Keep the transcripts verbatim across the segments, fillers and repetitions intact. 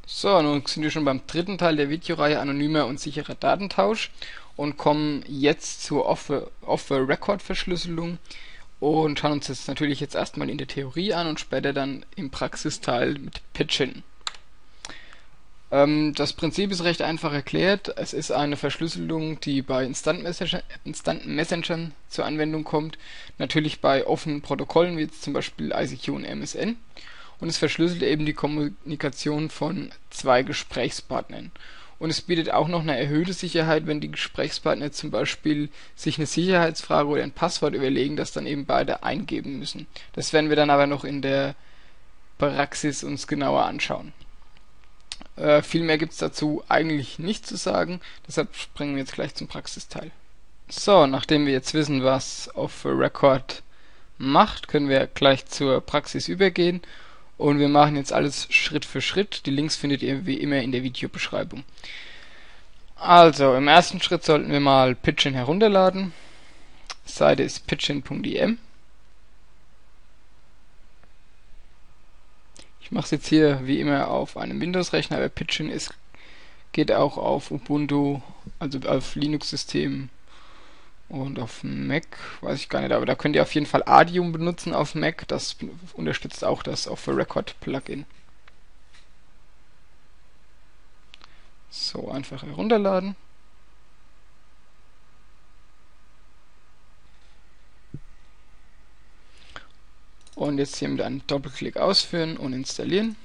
So, nun sind wir schon beim dritten Teil der Videoreihe Anonymer und sicherer Datentausch und kommen jetzt zur Off-the-Record-Verschlüsselung und schauen uns das natürlich jetzt erstmal in der Theorie an und später dann im Praxisteil mit Pitchin. Ähm, das Prinzip ist recht einfach erklärt. Es ist eine Verschlüsselung, die bei Instant Messenger, Instant Messengern zur Anwendung kommt, natürlich bei offenen Protokollen wie jetzt zum Beispiel I C Q und M S N. Und es verschlüsselt eben die Kommunikation von zwei Gesprächspartnern. Und es bietet auch noch eine erhöhte Sicherheit, wenn die Gesprächspartner zum Beispiel sich eine Sicherheitsfrage oder ein Passwort überlegen, das dann eben beide eingeben müssen. Das werden wir dann aber noch in der Praxis uns genauer anschauen. Äh, viel mehr gibt es dazu eigentlich nicht zu sagen, deshalb springen wir jetzt gleich zum Praxisteil. So, nachdem wir jetzt wissen, was Off the Record macht, können wir gleich zur Praxis übergehen. Und wir machen jetzt alles Schritt für Schritt. Die Links findet ihr wie immer in der Videobeschreibung. Also, im ersten Schritt sollten wir mal Pitchin herunterladen. Die Seite ist pitchin punkt i m. Ich mache es jetzt hier wie immer auf einem Windows-Rechner, aber Pitchin ist, geht auch auf Ubuntu, also auf Linux-Systemen und auf Mac, weiß ich gar nicht, aber da könnt ihr auf jeden Fall Adium benutzen auf Mac, das unterstützt auch das Off the Record Plugin. So, einfach herunterladen. Und jetzt hier mit einem Doppelklick ausführen und installieren.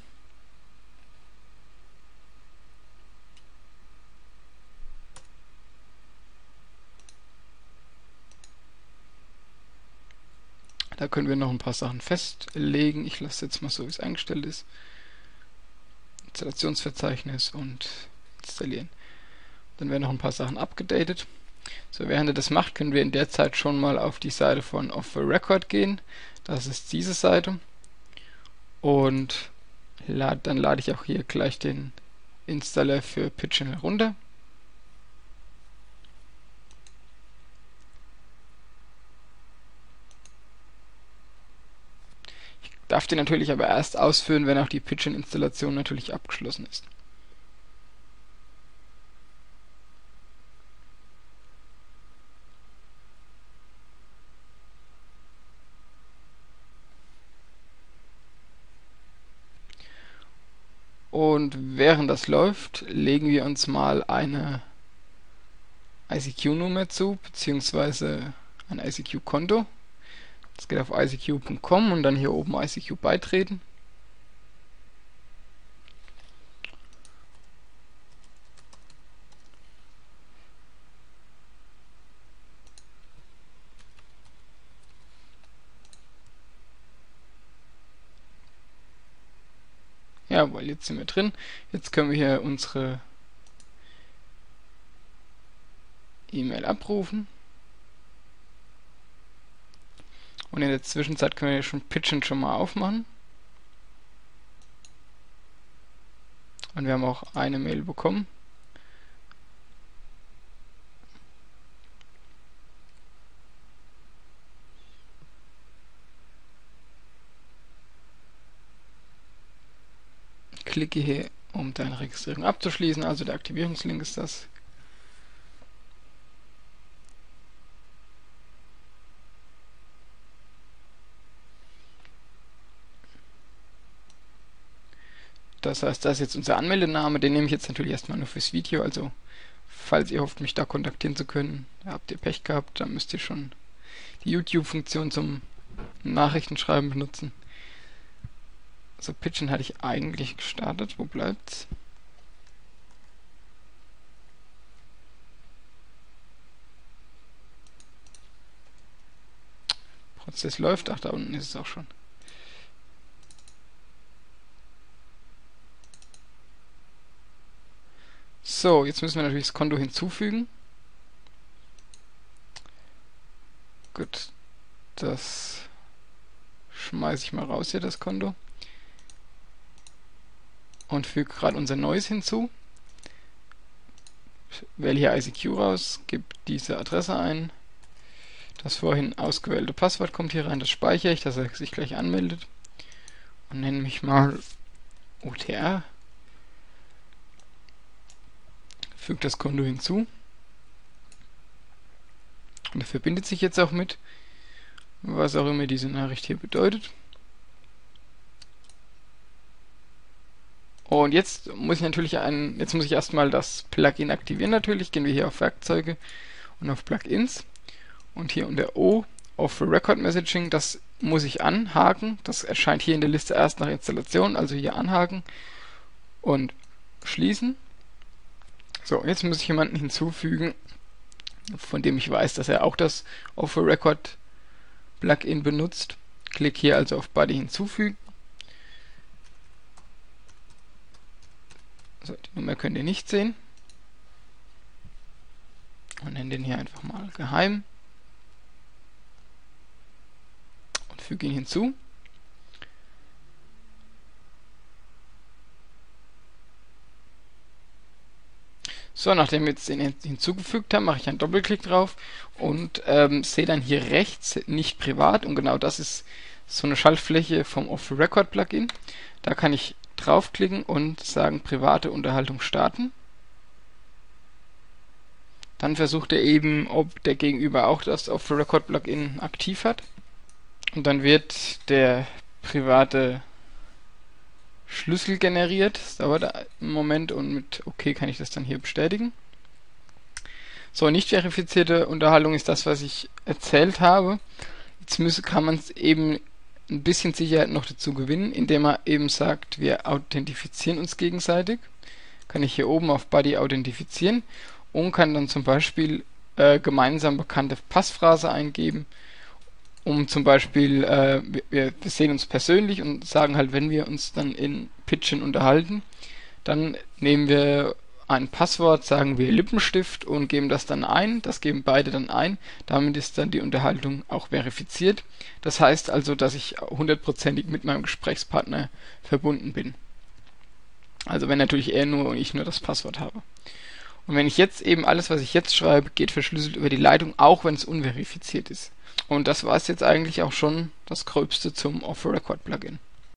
Da können wir noch ein paar Sachen festlegen. Ich lasse jetzt mal so, wie es eingestellt ist. Installationsverzeichnis und installieren. Dann werden noch ein paar Sachen abgedatet. So, während er das macht, können wir in der Zeit schon mal auf die Seite von Off the Record gehen. Das ist diese Seite. Und lad, dann lade ich auch hier gleich den Installer für Pitchin herunter. Darf den natürlich aber erst ausführen, wenn auch die Pitchin-Installation natürlich abgeschlossen ist. Und während das läuft, legen wir uns mal eine I C Q-Nummer zu, beziehungsweise ein I C Q-Konto. Das geht auf I C Q punkt com und dann hier oben I C Q beitreten. Jawohl, jetzt sind wir drin. Jetzt können wir hier unsere E-Mail abrufen. Und in der Zwischenzeit können wir schon Pitchin schon mal aufmachen. Und wir haben auch eine Mail bekommen. Klicke hier, um deine Registrierung abzuschließen. Also der Aktivierungslink ist das. Das heißt, das ist jetzt unser Anmeldename. Den nehme ich jetzt natürlich erstmal nur fürs Video. Also, falls ihr hofft, mich da kontaktieren zu können, habt ihr Pech gehabt, dann müsst ihr schon die YouTube-Funktion zum Nachrichtenschreiben benutzen. So, Pitchin hatte ich eigentlich gestartet. Wo bleibt's? Prozess läuft. Ach, da unten ist es auch schon. So, jetzt müssen wir natürlich das Konto hinzufügen. Gut, das schmeiße ich mal raus hier, das Konto. Und füge gerade unser neues hinzu. Wähle hier I C Q raus, gebe diese Adresse ein. Das vorhin ausgewählte Passwort kommt hier rein, das speichere ich, dass er sich gleich anmeldet. Und nenne mich mal O T R. füge das Konto hinzu. Und er verbindet sich jetzt auch mit, was auch immer diese Nachricht hier bedeutet. Und jetzt muss ich natürlich ein, jetzt muss ich erstmal das Plugin aktivieren natürlich. Gehen wir hier auf Werkzeuge und auf Plugins. Und hier unter O, Off Record Messaging, das muss ich anhaken. Das erscheint hier in der Liste erst nach Installation, also hier anhaken und schließen. So, jetzt muss ich jemanden hinzufügen, von dem ich weiß, dass er auch das Off Record Plugin benutzt. Klick hier also auf Buddy hinzufügen. So, die Nummer könnt ihr nicht sehen. Und nenne den hier einfach mal geheim. Und füge ihn hinzu. So, nachdem wir jetzt den hinzugefügt haben, mache ich einen Doppelklick drauf und ähm, sehe dann hier rechts nicht privat, und genau das ist so eine Schaltfläche vom Off-Record-Plugin. Da kann ich draufklicken und sagen private Unterhaltung starten. Dann versucht er eben, ob der Gegenüber auch das Off-Record-Plugin aktiv hat. Und dann wird der private Schlüssel generiert. Das dauert einen Moment und mit OK kann ich das dann hier bestätigen. So, nicht verifizierte Unterhaltung ist das, was ich erzählt habe. Jetzt müsse, kann man es eben ein bisschen Sicherheit noch dazu gewinnen, indem man eben sagt, wir authentifizieren uns gegenseitig. Kann ich hier oben auf Buddy authentifizieren und kann dann zum Beispiel äh, gemeinsam bekannte Passphrase eingeben, um zum Beispiel, äh, wir, wir sehen uns persönlich und sagen halt, wenn wir uns dann in Pitchen unterhalten, dann nehmen wir ein Passwort, sagen wir Lippenstift und geben das dann ein, das geben beide dann ein, damit ist dann die Unterhaltung auch verifiziert. Das heißt also, dass ich hundertprozentig mit meinem Gesprächspartner verbunden bin. Also wenn natürlich er nur und ich nur das Passwort habe. Und wenn ich jetzt eben alles, was ich jetzt schreibe, geht verschlüsselt über die Leitung, auch wenn es unverifiziert ist. Und das war es jetzt eigentlich auch schon das Gröbste zum Off-Record-Plugin.